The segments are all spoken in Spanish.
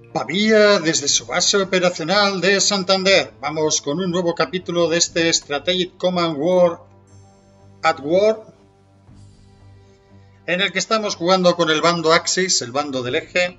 Pavía desde su base operacional de Santander. Vamos con un nuevo capítulo de este Strategic Command War at War, en el que estamos jugando con el bando Axis, el bando del eje.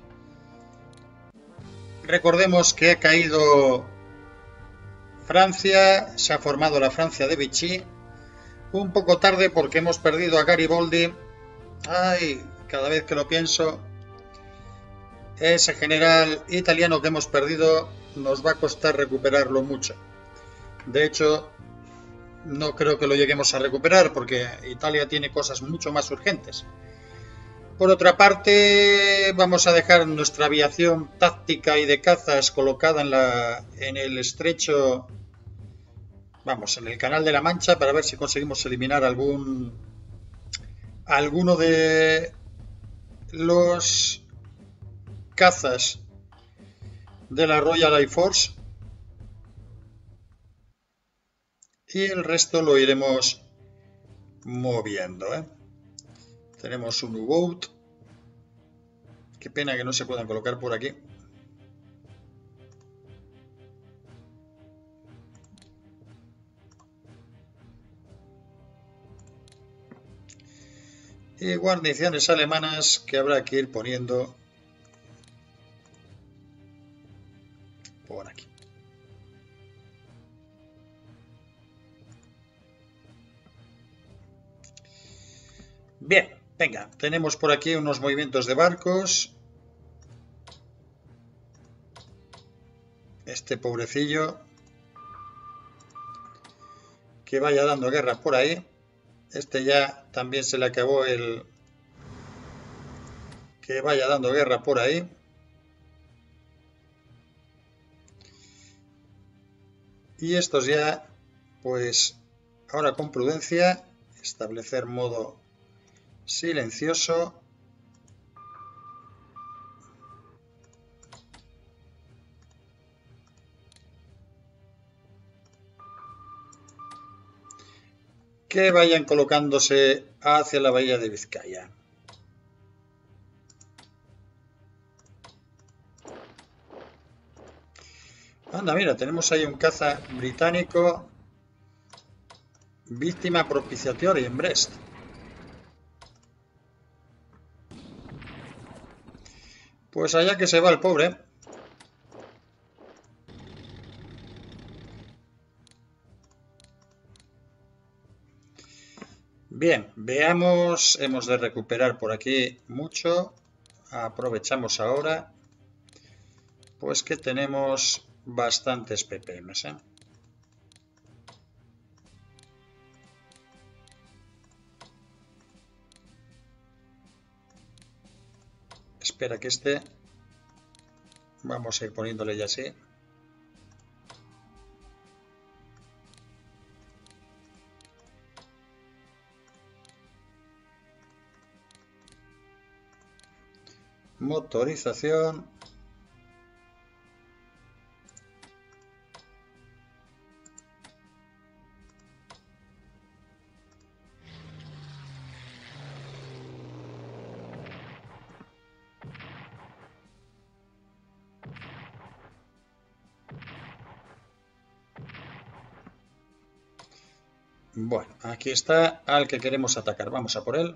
Recordemos que ha caído Francia, se ha formado la Francia de Vichy, un poco tarde porque hemos perdido a Garibaldi. Ay, cada vez que lo pienso, ese general italiano que hemos perdido nos va a costar recuperarlo mucho. De hecho, no creo que lo lleguemos a recuperar porque Italia tiene cosas mucho más urgentes. Por otra parte, vamos a dejar nuestra aviación táctica y de cazas colocada en el estrecho, en el Canal de la Mancha, para ver si conseguimos eliminar alguno de los cazas de la Royal Air Force, y el resto lo iremos moviendo, Tenemos un U-Boat. Qué pena que no se puedan colocar por aquí. Y guarniciones alemanas que habrá que ir poniendo por aquí. Bien, venga, tenemos por aquí unos movimientos de barcos. Este pobrecillo que vaya dando guerra por ahí. Este ya también se le acabó el que vaya dando guerra por ahí. Y estos ya, pues ahora con prudencia, establecer modo silencioso. Que vayan colocándose hacia la bahía de Vizcaya. Anda, mira, tenemos ahí un caza británico, víctima propiciatoria en Brest. Pues allá que se va el pobre. Bien, veamos, hemos de recuperar por aquí mucho. Aprovechamos ahora, pues que tenemos bastantes ppms, Espera que vamos a ir poniéndole ya así. Motorización. Bueno, aquí está al que queremos atacar. Vamos a por él.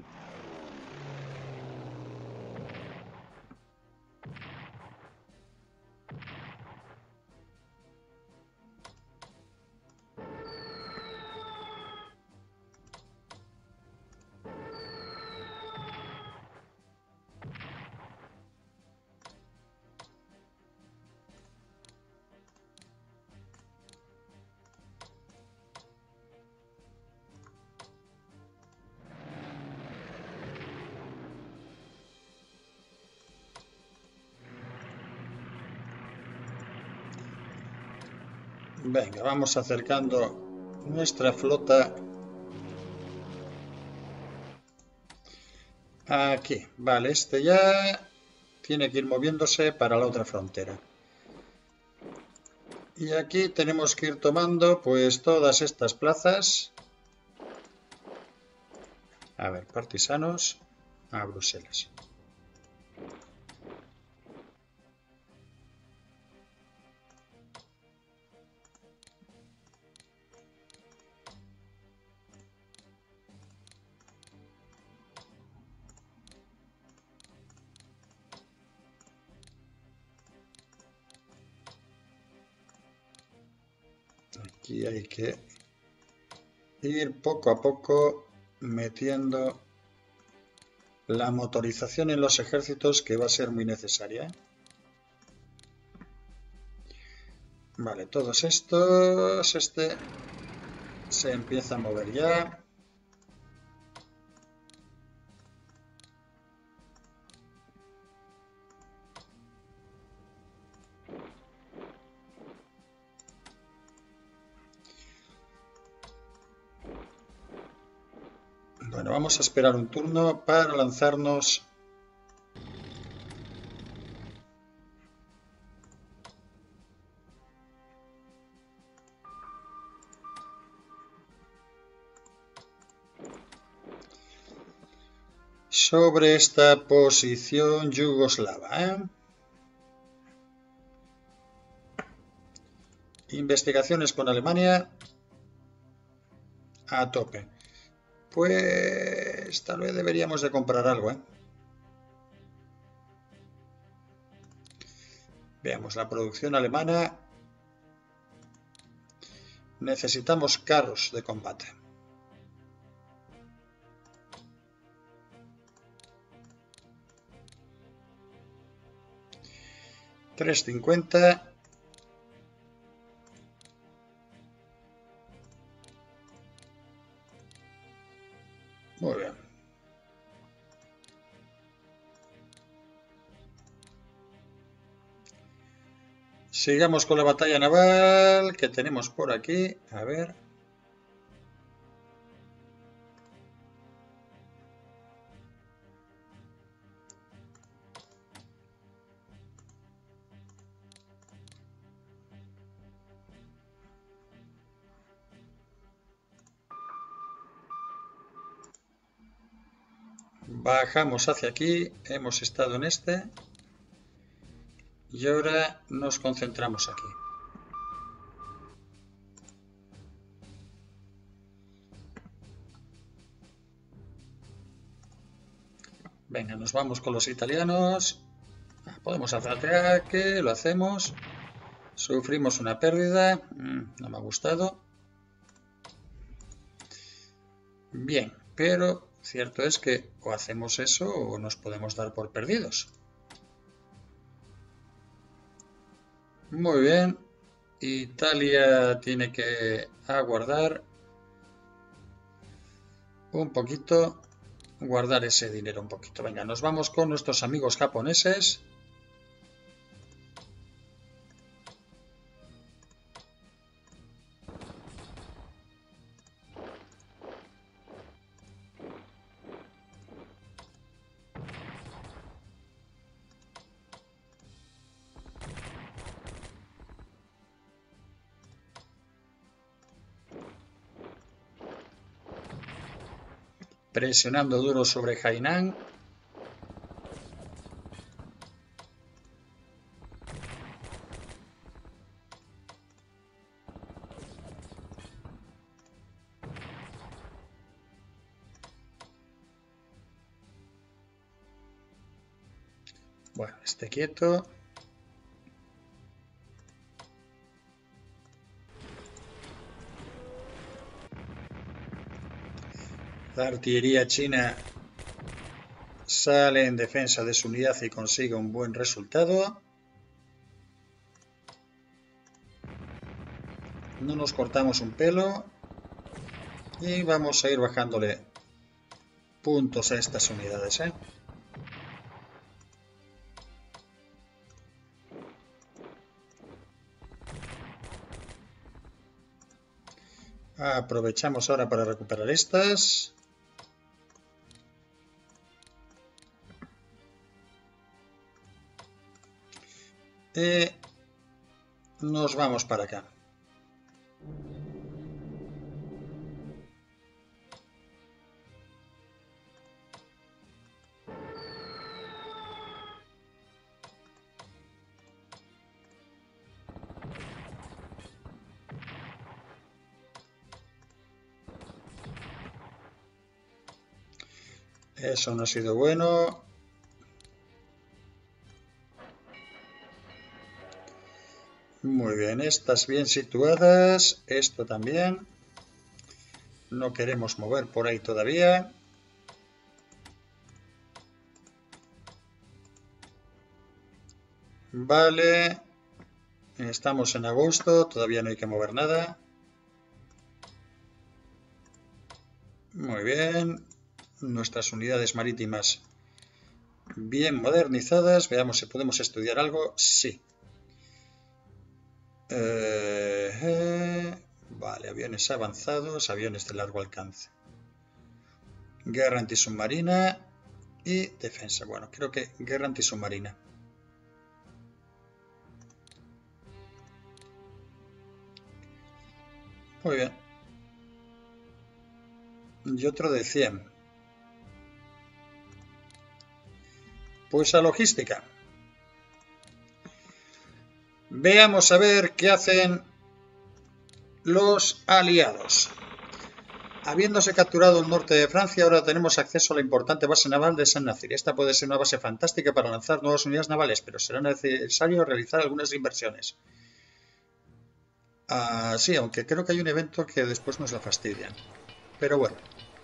Venga, vamos acercando nuestra flota aquí. Vale, este ya tiene que ir moviéndose para la otra frontera. Y aquí tenemos que ir tomando pues todas estas plazas. A ver, partisanos a Bruselas. Aquí hay que ir poco a poco metiendo la motorización en los ejércitos, que va a ser muy necesaria. Vale, todos estos, este se empieza a mover ya. Bueno, vamos a esperar un turno para lanzarnos. Sobre esta posición yugoslava, Investigaciones con Alemania a tope. Pues tal vez deberíamos de comprar algo, Veamos la producción alemana. Necesitamos carros de combate. $350. Muy bien. Sigamos con la batalla naval que tenemos por aquí. A ver. Bajamos hacia aquí. Hemos estado en este. Y ahora nos concentramos aquí. Venga, nos vamos con los italianos. Podemos hacer ataque, lo hacemos. Sufrimos una pérdida. No me ha gustado. Bien, pero cierto es que o hacemos eso o nos podemos dar por perdidos. Muy bien. Italia tiene que aguardar un poquito. Guardar ese dinero un poquito. Venga, nos vamos con nuestros amigos japoneses. Presionando duro sobre Hainan. Bueno, esté quieto. La artillería china sale en defensa de su unidad y consigue un buen resultado. No nos cortamos un pelo. Y vamos a ir bajándole puntos a estas unidades, Aprovechamos ahora para recuperar estas. Y nos vamos para acá. Eso no ha sido bueno. Muy bien, estas bien situadas. Esto también. No queremos mover por ahí todavía. Vale. Estamos en agosto, todavía no hay que mover nada. Muy bien. Nuestras unidades marítimas bien modernizadas. Veamos si podemos estudiar algo. Sí. Vale, aviones avanzados, aviones de largo alcance. Guerra antisubmarina y defensa. Bueno, creo que guerra antisubmarina. Muy bien. Y otro de 100. Pues a logística. Veamos a ver qué hacen los aliados. Habiéndose capturado el norte de Francia, ahora tenemos acceso a la importante base naval de Saint-Nazaire. Esta puede ser una base fantástica para lanzar nuevas unidades navales, pero será necesario realizar algunas inversiones. Sí, aunque creo que hay un evento que después nos la fastidian. Pero bueno.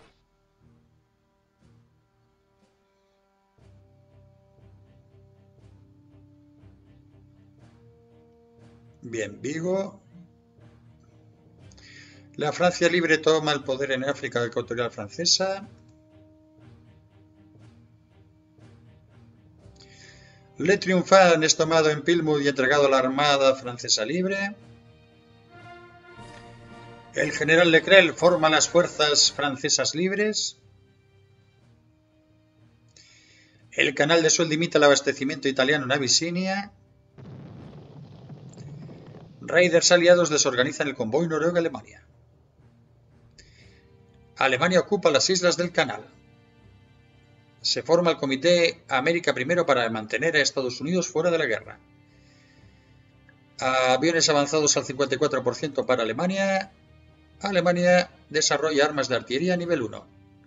Bien, Vigo. La Francia libre toma el poder en África ecuatorial francesa. Le Triomphant es tomado en Plymouth y entregado a la Armada Francesa Libre. El general Leclerc forma las fuerzas francesas libres. El canal de Suez limita el abastecimiento italiano en Abisinia. Raiders aliados desorganizan el convoy Noruega-Alemania. Alemania ocupa las islas del canal. Se forma el Comité América I para mantener a Estados Unidos fuera de la guerra. Aviones avanzados al 54% para Alemania. Alemania desarrolla armas de artillería nivel 1.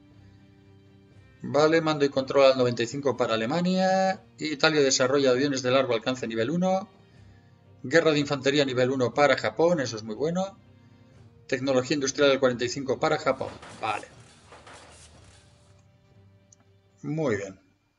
Vale, mando y control al 95% para Alemania. Italia desarrolla aviones de largo alcance nivel 1. Guerra de infantería nivel 1 para Japón, eso es muy bueno. Tecnología industrial al 45% para Japón. Vale. Muy bien.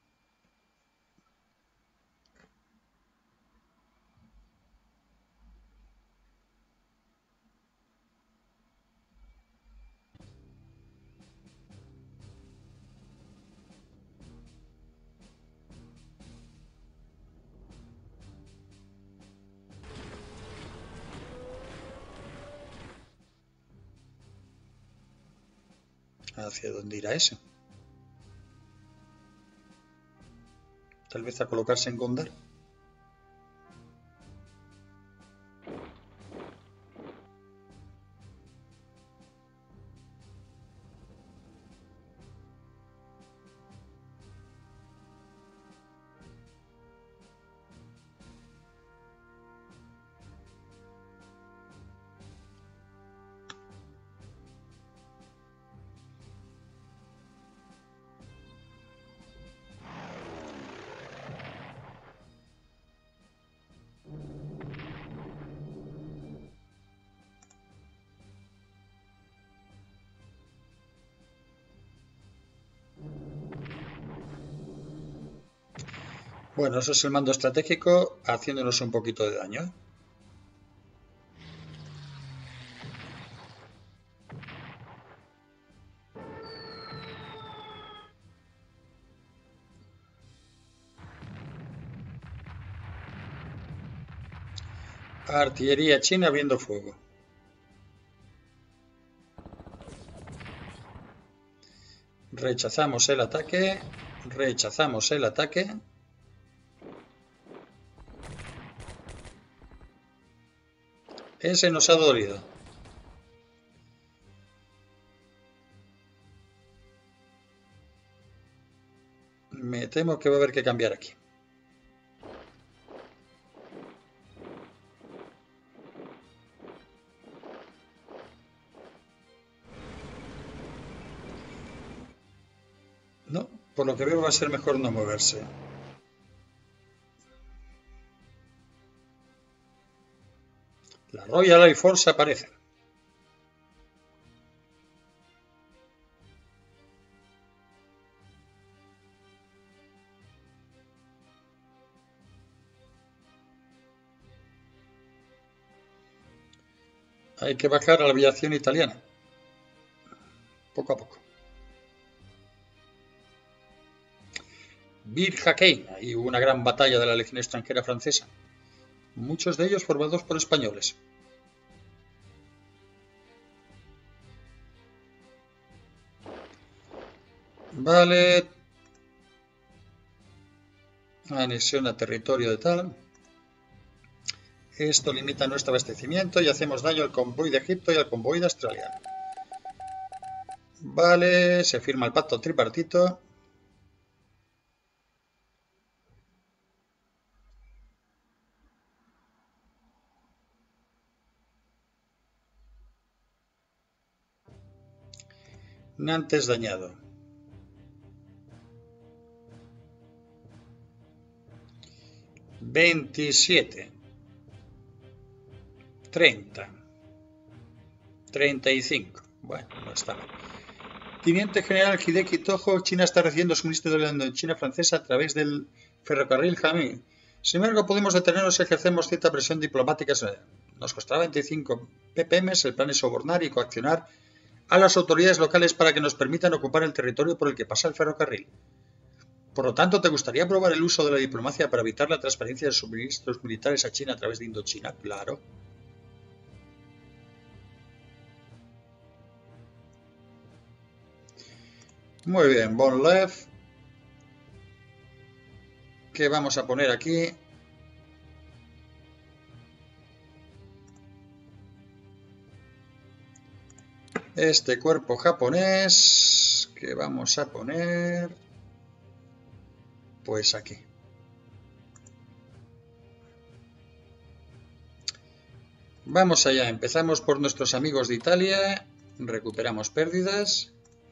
¿Hacia dónde irá ese? Tal vez a colocarse en Gondar. Bueno, eso es el mando estratégico haciéndonos un poquito de daño. Artillería china abriendo fuego. Rechazamos el ataque. Rechazamos el ataque. Ese nos ha dolido. Me temo que va a haber que cambiar aquí. No, por lo que veo va a ser mejor no moverse. La Royal Air Force aparece. Hay que bajar a la aviación italiana. Poco a poco. Bir Hakeim, y hubo una gran batalla de la Legión extranjera francesa. Muchos de ellos formados por españoles. Vale. Anexión a territorio de tal. Esto limita nuestro abastecimiento y hacemos daño al convoy de Egipto y al convoy de Australia. Vale, se firma el pacto tripartito. Nantes dañado. $27. 30. 35. Bueno, no está mal. Teniente General Hideki Tojo, China está recibiendo suministro de la Indochina francesa a través del ferrocarril Jamí. Sin embargo, podemos detenernos si ejercemos cierta presión diplomática. Nos costará 25 ppm. El plan es sobornar y coaccionar a las autoridades locales para que nos permitan ocupar el territorio por el que pasa el ferrocarril. Por lo tanto, ¿te gustaría probar el uso de la diplomacia para evitar la transferencia de suministros militares a China a través de Indochina? Claro. Muy bien, Bonlev. ¿Qué vamos a poner aquí? Este cuerpo japonés que vamos a poner pues aquí. Vamos allá, empezamos por nuestros amigos de Italia, recuperamos pérdidas.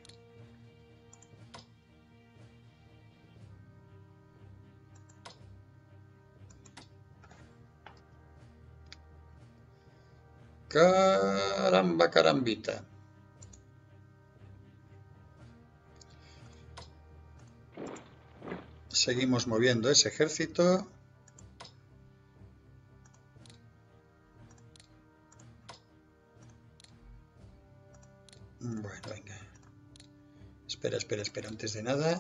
Caramba, carambita. Seguimos moviendo ese ejército. Bueno, venga. Espera. Antes de nada.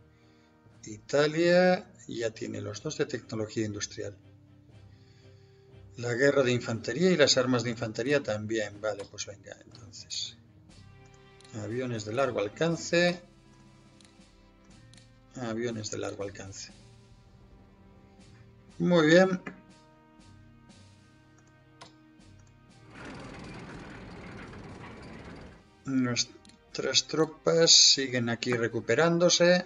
Italia ya tiene los dos de tecnología industrial. La guerra de infantería y las armas de infantería también. Vale, pues venga, entonces. Aviones de largo alcance. Aviones de largo alcance. Muy bien. Nuestras tropas siguen aquí recuperándose.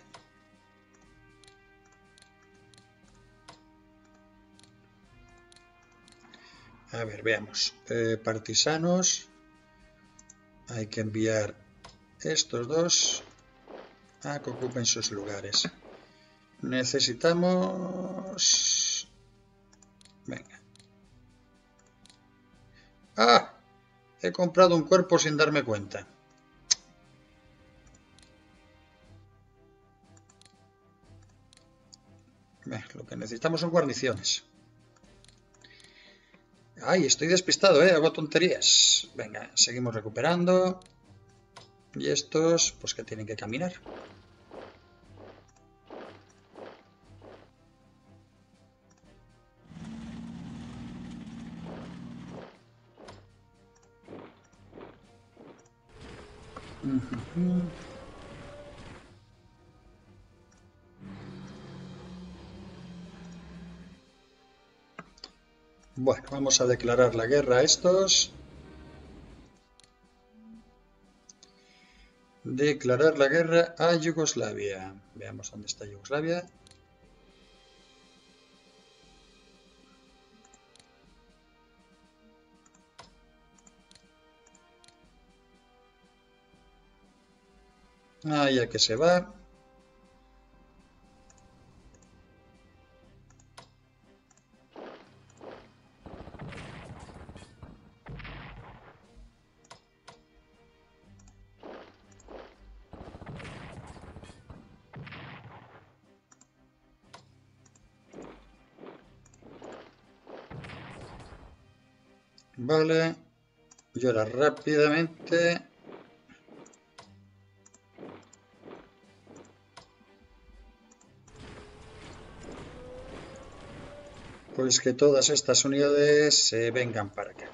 A ver, veamos. Partisanos. Hay que enviar estos dos a que ocupen sus lugares. Necesitamos... Venga. ¡Ah! He comprado un cuerpo sin darme cuenta. Lo que necesitamos son guarniciones. Ay, estoy despistado, hago tonterías. Venga, seguimos recuperando. Y estos, pues que tienen que caminar. Bueno, vamos a declarar la guerra a estos. Declarar la guerra a Yugoslavia. Veamos dónde está Yugoslavia. Ah, ya que se va. Vale. Y ahora rápidamente. Pues que todas estas unidades se vengan para acá.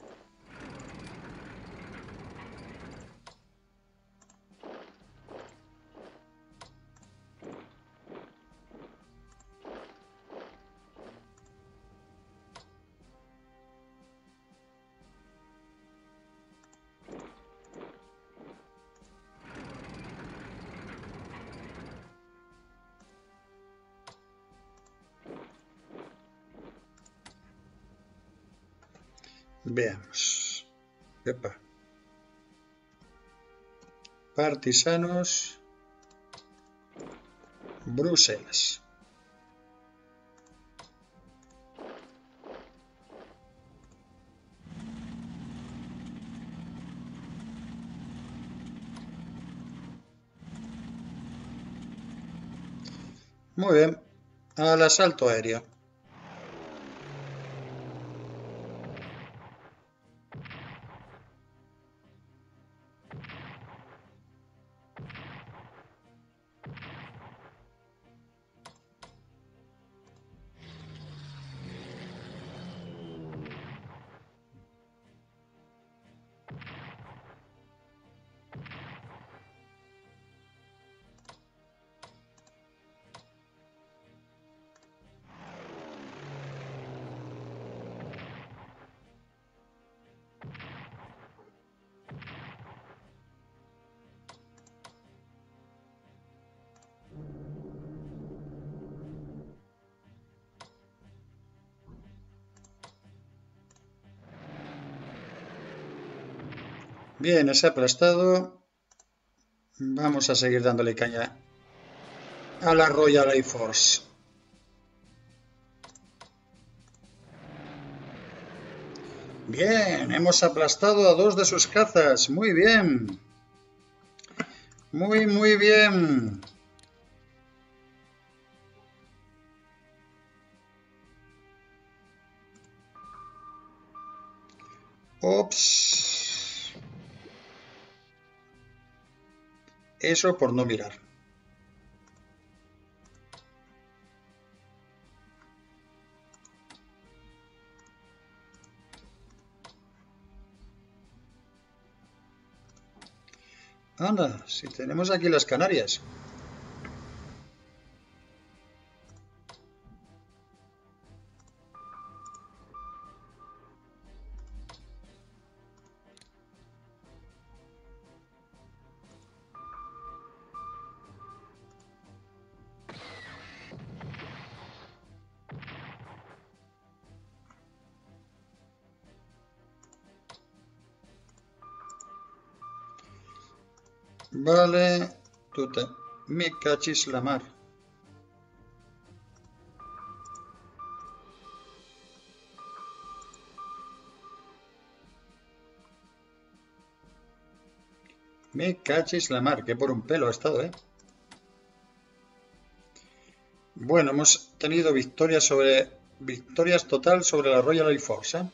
Veamos. Epa. Partisanos. Bruselas. Muy bien. Al asalto aéreo. Bien, ese aplastado. Vamos a seguir dándole caña a la Royal Air Force. Bien, hemos aplastado a 2 de sus cazas. Muy bien. Muy bien. Ops. Eso por no mirar. Anda, si tenemos aquí las Canarias. Vale, me cachis la mar. Me cachis la mar, que por un pelo ha estado, ¿eh? Bueno, hemos tenido victorias total sobre la Royal Air Force, ¿eh?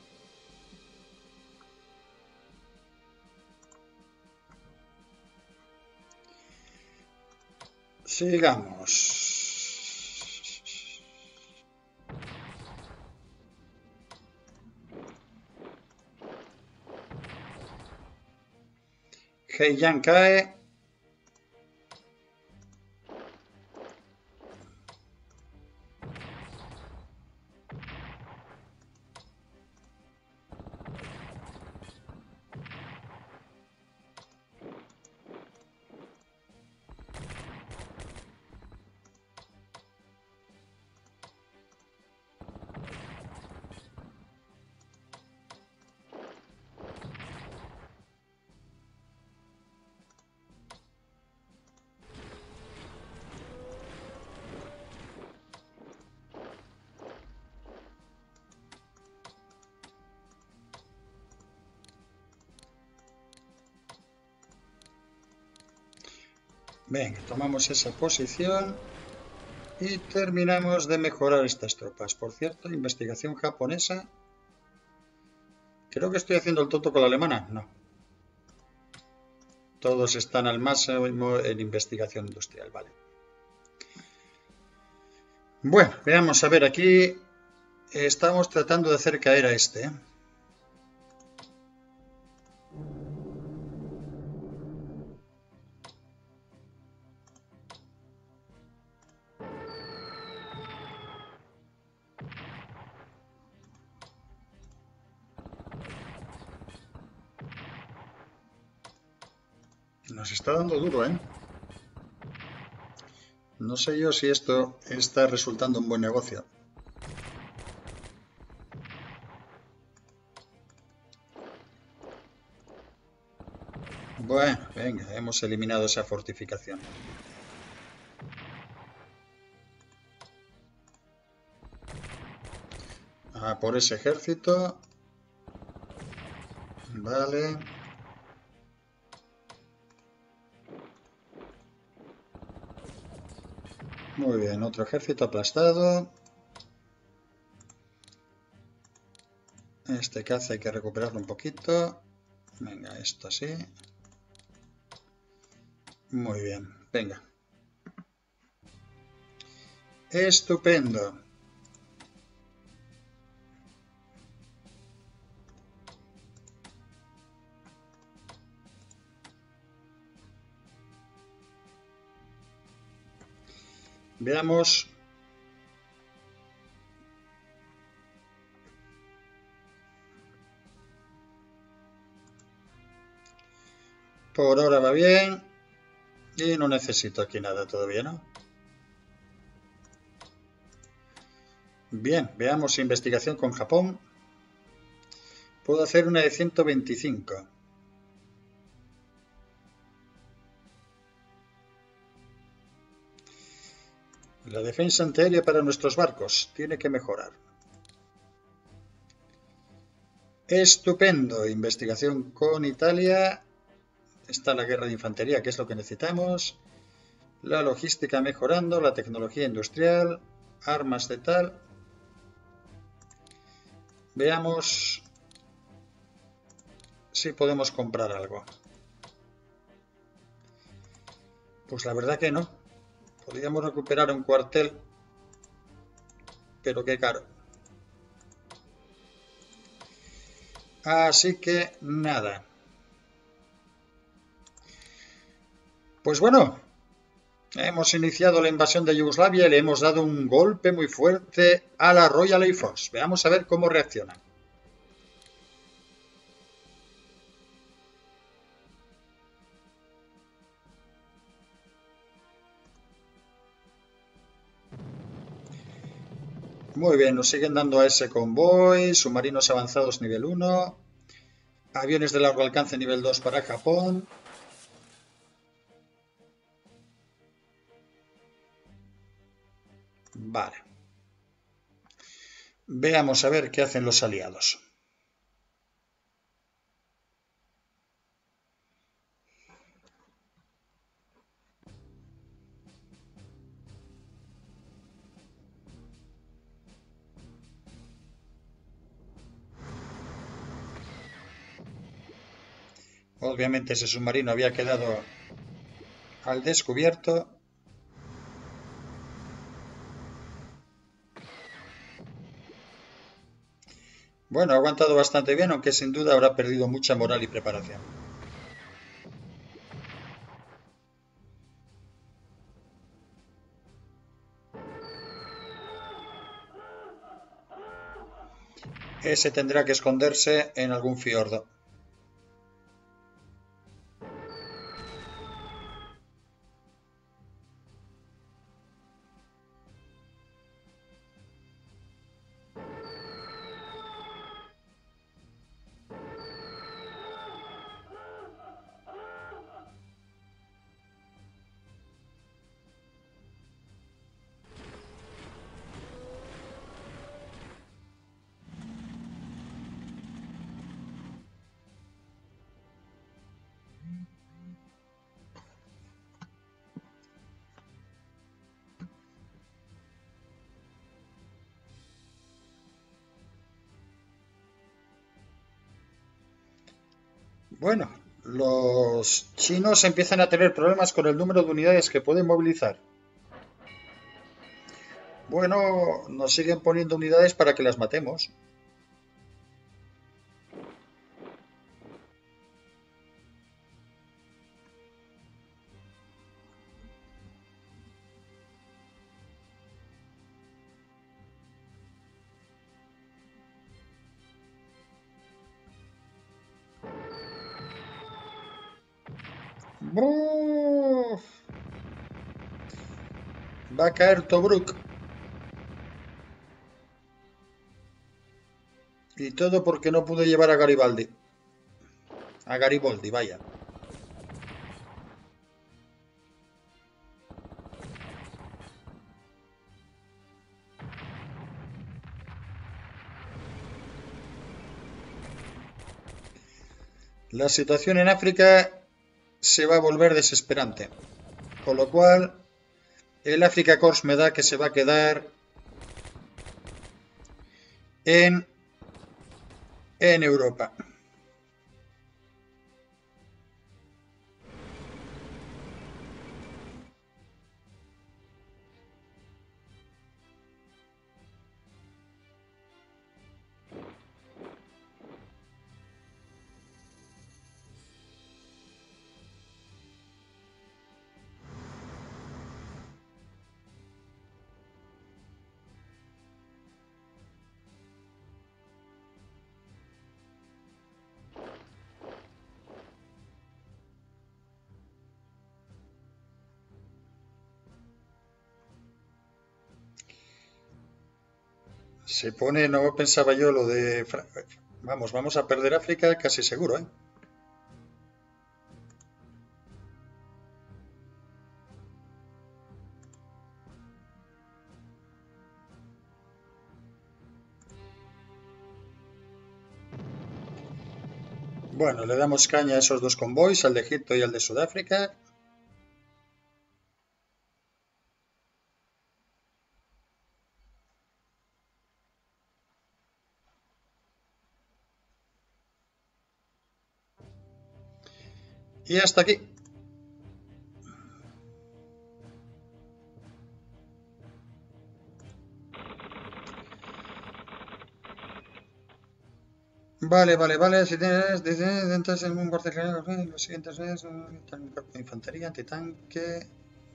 Sigamos. Heian cae. Venga, tomamos esa posición y terminamos de mejorar estas tropas. Por cierto, investigación japonesa Creo que estoy haciendo el tonto con la alemana. No. Todos están al máximo en investigación industrial. Vale. Bueno, veamos a ver aquí. Estamos tratando de hacer caer a este. Nos está dando duro, ¿eh? No sé yo si esto está resultando un buen negocio. Bueno, venga, hemos eliminado esa fortificación. A por ese ejército. Vale. Muy bien, otro ejército aplastado. Este caza hay que recuperarlo un poquito. Venga, esto sí. Muy bien, venga. Estupendo. Veamos. Por ahora va bien. Y no necesito aquí nada todavía, ¿no? Bien, veamos investigación con Japón. Puedo hacer una de 125. La defensa antiaérea para nuestros barcos tiene que mejorar. Estupendo. Investigación con Italia. Está la guerra de infantería, que es lo que necesitamos. La logística mejorando, la tecnología industrial, armas de tal. Veamos si podemos comprar algo. Pues la verdad que no. Podríamos recuperar un cuartel, pero qué caro. Así que nada. Pues bueno, hemos iniciado la invasión de Yugoslavia y le hemos dado un golpe muy fuerte a la Royal Air Force. Veamos a ver cómo reaccionan. Muy bien, nos siguen dando a ese convoy, submarinos avanzados nivel 1, aviones de largo alcance nivel 2 para Japón. Vale. Veamos a ver qué hacen los aliados. Obviamente ese submarino había quedado al descubierto. Bueno, ha aguantado bastante bien, aunque sin duda habrá perdido mucha moral y preparación. Ese tendrá que esconderse en algún fiordo. Bueno, los chinos empiezan a tener problemas con el número de unidades que pueden movilizar. Bueno, nos siguen poniendo unidades para que las matemos. ¡Buf! Va a caer Tobruk. Y todo porque no pude llevar a Garibaldi. A Garibaldi, vaya. La situación en África se va a volver desesperante. Con lo cual, el Africa Corps me da que se va a quedar en Europa. Se pone, no pensaba yo lo de... Vamos a perder África casi seguro, ¿eh? Bueno, le damos caña a esos dos convoys, al de Egipto y al de Sudáfrica. Y hasta aquí. Vale. Si tienes dentro de un cuartel, los siguientes es un cuerpo de infantería, antitanque.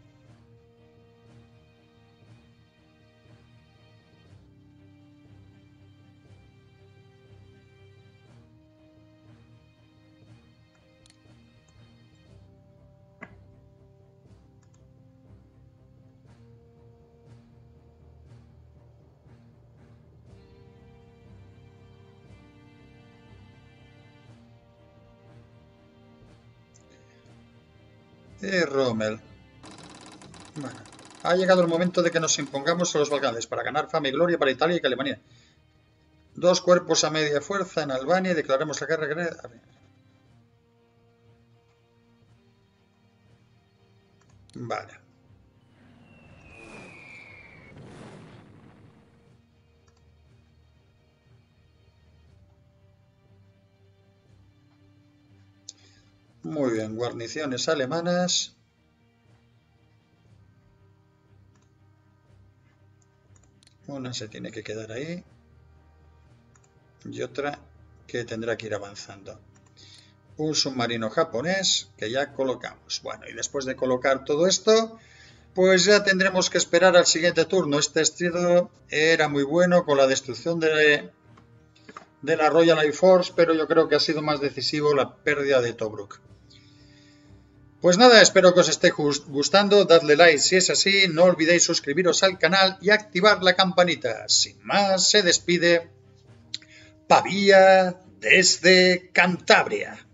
Y Rommel. Bueno, ha llegado el momento de que nos impongamos a los Balcanes para ganar fama y gloria para Italia y Alemania. Dos cuerpos a media fuerza en Albania y declaramos la guerra. Vale. Muy bien, guarniciones alemanas. Una se tiene que quedar ahí. Y otra que tendrá que ir avanzando. Un submarino japonés que ya colocamos. Bueno, y después de colocar todo esto, pues ya tendremos que esperar al siguiente turno. Este estrido era muy bueno con la destrucción de la Royal Air Force, pero yo creo que ha sido más decisivo la pérdida de Tobruk. Pues nada, espero que os esté gustando, dadle like si es así, no olvidéis suscribiros al canal y activar la campanita. Sin más, se despide Pavía desde Cantabria.